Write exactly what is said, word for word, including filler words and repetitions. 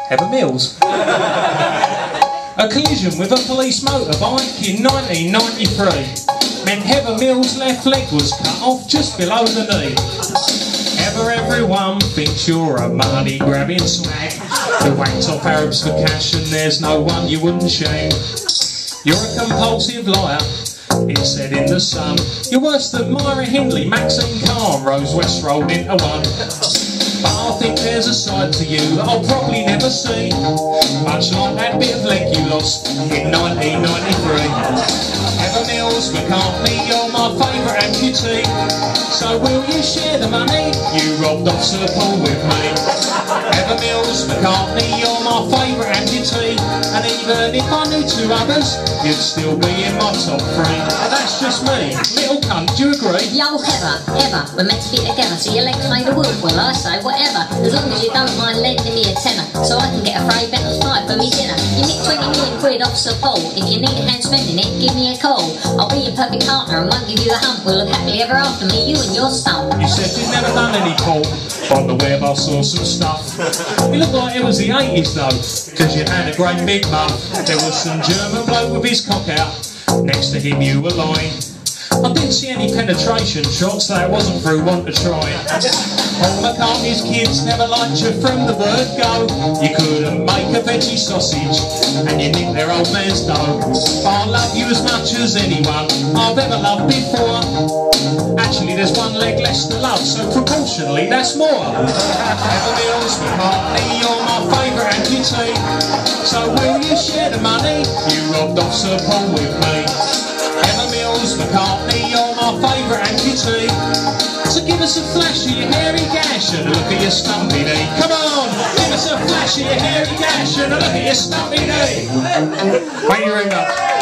Heather Mills. A collision with a police motorbike in nineteen ninety-three meant Heather Mills' left leg was cut off just below the knee. Heather, everyone thinks you're a money-grabbing swag who whacks off Arabs for cash, and there's no one you wouldn't shame. You're a compulsive liar, it said in The Sun. You're worse than Myra Hindley, Maxine Carr, Rose West rolled into one. But I think there's a side to you that I'll probably never see, much like that bit of leg you lost in nineteen ninety-three. Heather Mills, McCartney, you're my favourite amputee. So will you share the money you robbed off Sir Paul with me? Heather Mills, McCartney, you're my favourite amputee. And even if I knew two others, you'd still be in my top three. And that's just me. Little Kunt, do you agree? Yo, Heather, Heather, we're meant to be together, so your legs made a wolf. Well, I say whatever, as long as you don't mind lending me a tenner, so I can get a free bet of five for me dinner. You nick twenty million quid off Sir Paul. If you need a hand spending it, give me a call. I'll be your perfect partner and won't give you the hump. We'll look happily ever after me, you and your stump. You said you'd never done any porn. On the web I saw some stuff. It looked like it was the eighties though, cause you had a great big muff. There was some German bloke with his cock out. Next to him you were lying. I didn't see any penetration shots, so it wasn't through want to try. Paul McCartney's kids never liked you from the word go. You couldn't make a veggie sausage, and you nicked their old man's dough. But I love you as much as anyone I've ever loved before. Actually there's one leg less to love, so proportionally that's more. Heather Mills, McCartney, you're my favourite amputee. So will you share the money you robbed off Sir Paul with me? Heather Mills, McCartney, you're my favourite amputee. So give us a flash of your hairy gash and a look at your stumpy knee. Come on, give us a flash of your hairy gash and a look at your stumpy knee. Thank you very much.